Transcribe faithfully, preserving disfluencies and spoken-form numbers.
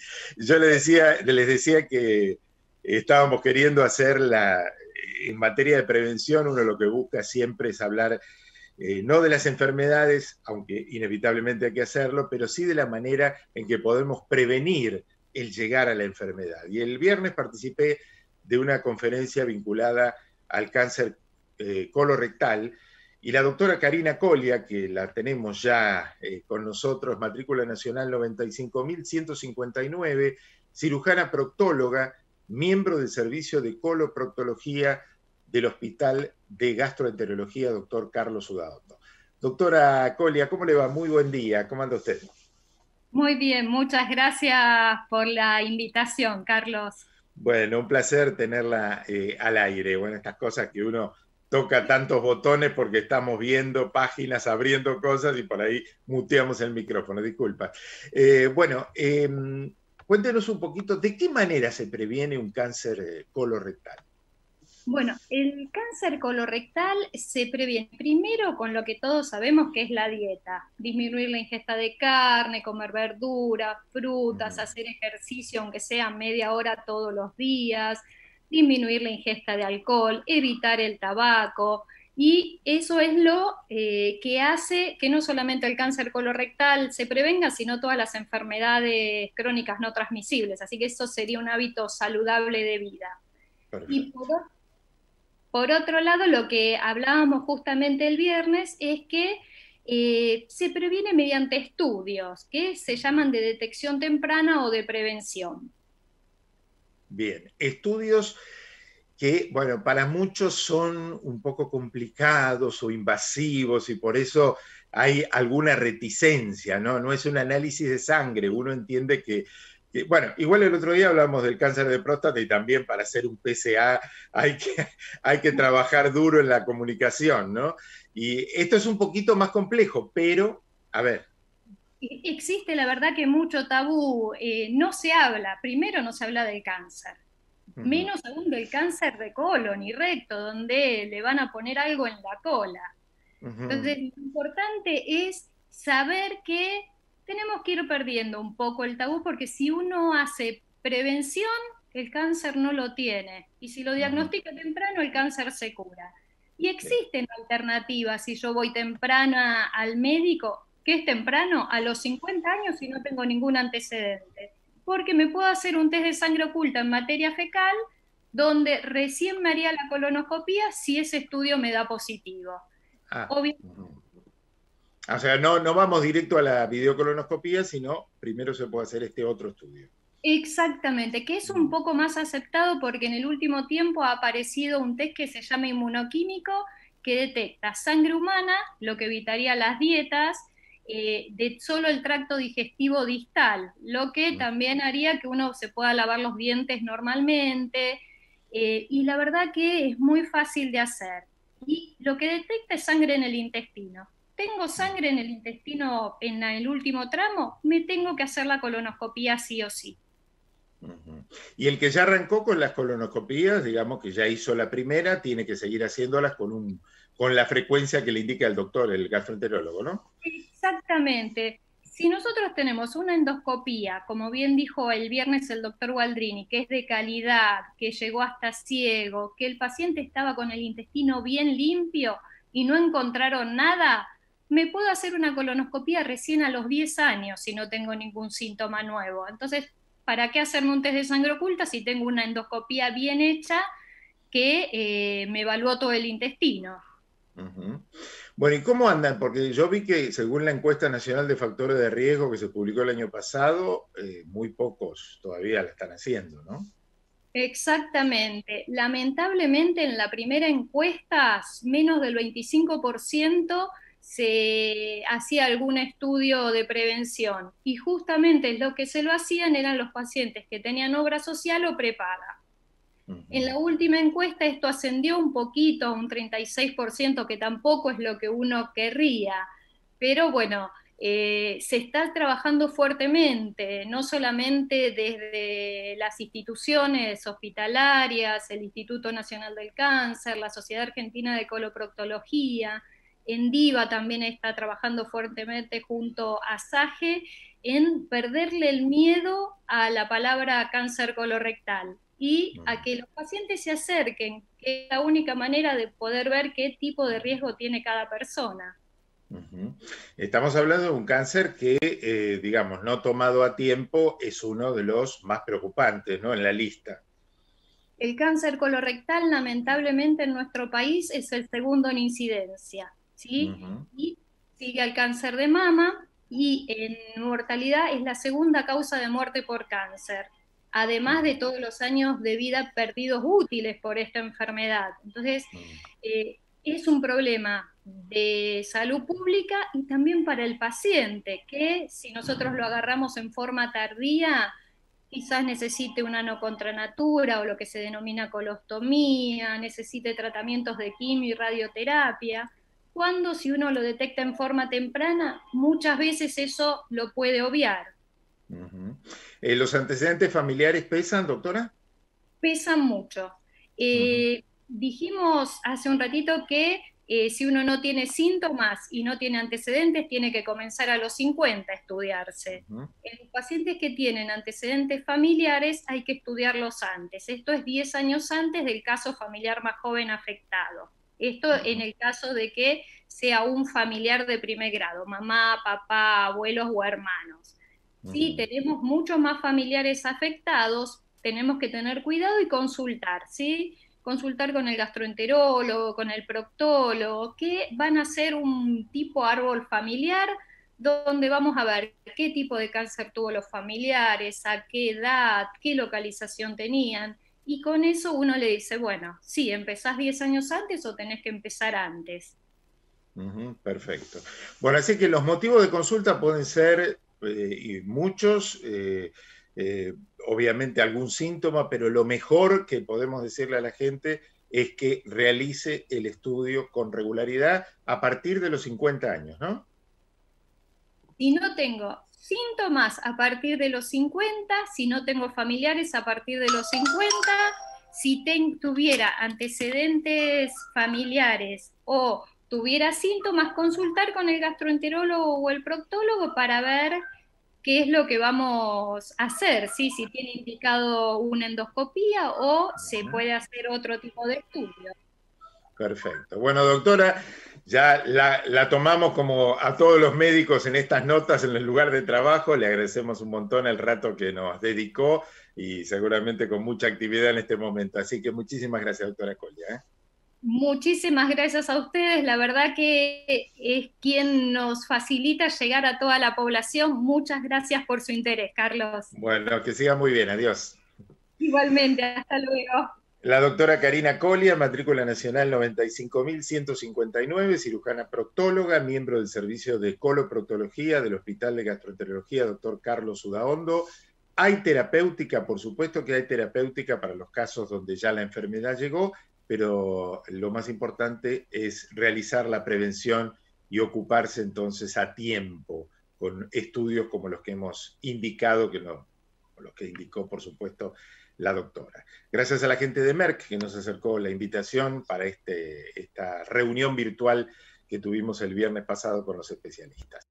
Yo les decía, les decía que estábamos queriendo hacer la, en materia de prevención, uno lo que busca siempre es hablar eh, no de las enfermedades, aunque inevitablemente hay que hacerlo, pero sí de la manera en que podemos prevenir el llegar a la enfermedad. Y el viernes participé de una conferencia vinculada al cáncer eh, colorectal, y la doctora Karina Colia, que la tenemos ya eh, con nosotros, matrícula nacional noventa y cinco mil ciento cincuenta y nueve, cirujana proctóloga, miembro del servicio de coloproctología del Hospital de Gastroenterología, doctor Carlos Udaondo. Doctora Colia, ¿cómo le va? Muy buen día, ¿cómo anda usted? Muy bien, muchas gracias por la invitación, Carlos. Bueno, un placer tenerla eh, al aire. Bueno, estas cosas que uno toca tantos botones porque estamos viendo páginas, abriendo cosas y por ahí muteamos el micrófono, disculpa. Eh, bueno, eh, cuéntenos un poquito de qué manera se previene un cáncer eh, colorectal. Bueno, el cáncer colorectal se previene primero con lo que todos sabemos que es la dieta, disminuir la ingesta de carne, comer verduras, Uh frutas, -huh. hacer ejercicio aunque sea media hora todos los días, disminuir la ingesta de alcohol, evitar el tabaco, y eso es lo eh, que hace que no solamente el cáncer colorectal se prevenga, sino todas las enfermedades crónicas no transmisibles, así que eso sería un hábito saludable de vida. Y Perfecto. por por otro lado, lo que hablábamos justamente el viernes es que eh, se previene mediante estudios que se llaman de detección temprana o de prevención. Bien, estudios que, bueno, para muchos son un poco complicados o invasivos y por eso hay alguna reticencia, ¿no? No es un análisis de sangre, uno entiende que, que bueno, igual el otro día hablamos del cáncer de próstata y también para hacer un P C A hay que, hay que trabajar duro en la comunicación, ¿no? Y esto es un poquito más complejo, pero, a ver. Existe la verdad que mucho tabú, eh, no se habla, primero no se habla del cáncer, Uh -huh, menos aún del cáncer de colon y recto, donde le van a poner algo en la cola. uh -huh. Entonces, lo importante es saber que tenemos que ir perdiendo un poco el tabú, porque si uno hace prevención, el cáncer no lo tiene. Y si lo Uh -huh. diagnostica temprano, el cáncer se cura. Y Bien. existen alternativas. Si yo voy temprana al médico, ¿qué es temprano? A los cincuenta años y no tengo ningún antecedente. Porque me puedo hacer un test de sangre oculta en materia fecal, donde recién me haría la colonoscopía si ese estudio me da positivo. Ah, Obvio. uh -huh. O sea, no, no vamos directo a la videocolonoscopía, sino primero se puede hacer este otro estudio. Exactamente, que es un Mm. poco más aceptado porque en el último tiempo ha aparecido un test que se llama inmunoquímico, que detecta sangre humana, lo que evitaría las dietas, eh, de solo el tracto digestivo distal, lo que también haría que uno se pueda lavar los dientes normalmente, eh, y la verdad que es muy fácil de hacer. Y lo que detecta es sangre en el intestino. Tengo sangre en el intestino en el último tramo, me tengo que hacer la colonoscopía sí o sí. Uh -huh. Y el que ya arrancó con las colonoscopías, digamos que ya hizo la primera, tiene que seguir haciéndolas con, un, con la frecuencia que le indica el doctor, el gastroenterólogo, ¿no? Exactamente. Si nosotros tenemos una endoscopía, como bien dijo el viernes el doctor Waldrini, que es de calidad, que llegó hasta ciego, que el paciente estaba con el intestino bien limpio y no encontraron nada, me puedo hacer una colonoscopía recién a los diez años si no tengo ningún síntoma nuevo. Entonces, ¿para qué hacerme un test de sangre oculta si tengo una endoscopía bien hecha que eh, me evaluó todo el intestino? Uh -huh. Bueno, ¿y cómo andan? Porque yo vi que según la encuesta nacional de factores de riesgo que se publicó el año pasado, eh, muy pocos todavía la están haciendo, ¿no? Exactamente. Lamentablemente en la primera encuesta menos del veinticinco por ciento se hacía algún estudio de prevención y justamente lo que se lo hacían eran los pacientes que tenían obra social o prepaga. Uh En -huh. la última encuesta esto ascendió un poquito, a un treinta y seis por ciento, que tampoco es lo que uno querría, pero bueno, eh, se está trabajando fuertemente, no solamente desde las instituciones hospitalarias, el Instituto Nacional del Cáncer, la Sociedad Argentina de Coloproctología, ENDIVA también está trabajando fuertemente junto a SAGE, en perderle el miedo a la palabra cáncer colorectal y a que los pacientes se acerquen, que es la única manera de poder ver qué tipo de riesgo tiene cada persona. Uh-huh. Estamos hablando de un cáncer que, eh, digamos, no tomado a tiempo, es uno de los más preocupantes, ¿no?, en la lista. El cáncer colorectal, lamentablemente, en nuestro país es el segundo en incidencia, ¿sí? Uh-huh. Y sigue al cáncer de mama, y en mortalidad es la segunda causa de muerte por cáncer, además de todos los años de vida perdidos útiles por esta enfermedad. Entonces, eh, es un problema de salud pública y también para el paciente, que si nosotros lo agarramos en forma tardía, quizás necesite una no contra natura o lo que se denomina colostomía, necesite tratamientos de quimio y radioterapia, cuando si uno lo detecta en forma temprana, muchas veces eso lo puede obviar. Uh-huh. eh, ¿Los antecedentes familiares pesan, doctora? Pesan mucho. Eh, uh-huh. Dijimos hace un ratito que eh, si uno no tiene síntomas y no tiene antecedentes, tiene que comenzar a los cincuenta a estudiarse. Uh-huh. En los pacientes que tienen antecedentes familiares hay que estudiarlos antes. Esto es diez años antes del caso familiar más joven afectado. Esto uh-huh. en el caso de que sea un familiar de primer grado, mamá, papá, abuelos o hermanos. Uh-huh. Si tenemos muchos más familiares afectados, tenemos que tener cuidado y consultar, ¿sí? Consultar con el gastroenterólogo, con el proctólogo, que van a ser un tipo árbol familiar donde vamos a ver qué tipo de cáncer tuvo los familiares, a qué edad, qué localización tenían, y con eso uno le dice, bueno, sí, empezás diez años antes o tenés que empezar antes. Uh-huh, perfecto. Bueno, así que los motivos de consulta pueden ser eh, y muchos, eh, eh, obviamente algún síntoma, pero lo mejor que podemos decirle a la gente es que realice el estudio con regularidad a partir de los cincuenta años, ¿no? Si no tengo síntomas a partir de los cincuenta, si no tengo familiares a partir de los cincuenta, si ten, tuviera antecedentes familiares o tuviera síntomas, consultar con el gastroenterólogo o el proctólogo para ver qué es lo que vamos a hacer, ¿sí? Si tiene indicado una endoscopía o se puede hacer otro tipo de estudio. Perfecto. Bueno, doctora, ya la, la tomamos como a todos los médicos en estas notas en el lugar de trabajo. Le agradecemos un montón el rato que nos dedicó y seguramente con mucha actividad en este momento. Así que muchísimas gracias, doctora Colia, ¿eh? Muchísimas gracias a ustedes, la verdad que es quien nos facilita llegar a toda la población. Muchas gracias por su interés, Carlos. Bueno, que siga muy bien, adiós. Igualmente, hasta luego. La doctora Karina Colia, matrícula nacional noventa y cinco mil ciento cincuenta y nueve, cirujana proctóloga, miembro del servicio de coloproctología del Hospital de Gastroenterología doctor Carlos Udaondo. Hay terapéutica, por supuesto que hay terapéutica para los casos donde ya la enfermedad llegó, pero lo más importante es realizar la prevención y ocuparse entonces a tiempo con estudios como los que hemos indicado, que no, los que indicó, por supuesto, la doctora. Gracias a la gente de Merck que nos acercó la invitación para este, esta reunión virtual que tuvimos el viernes pasado con los especialistas.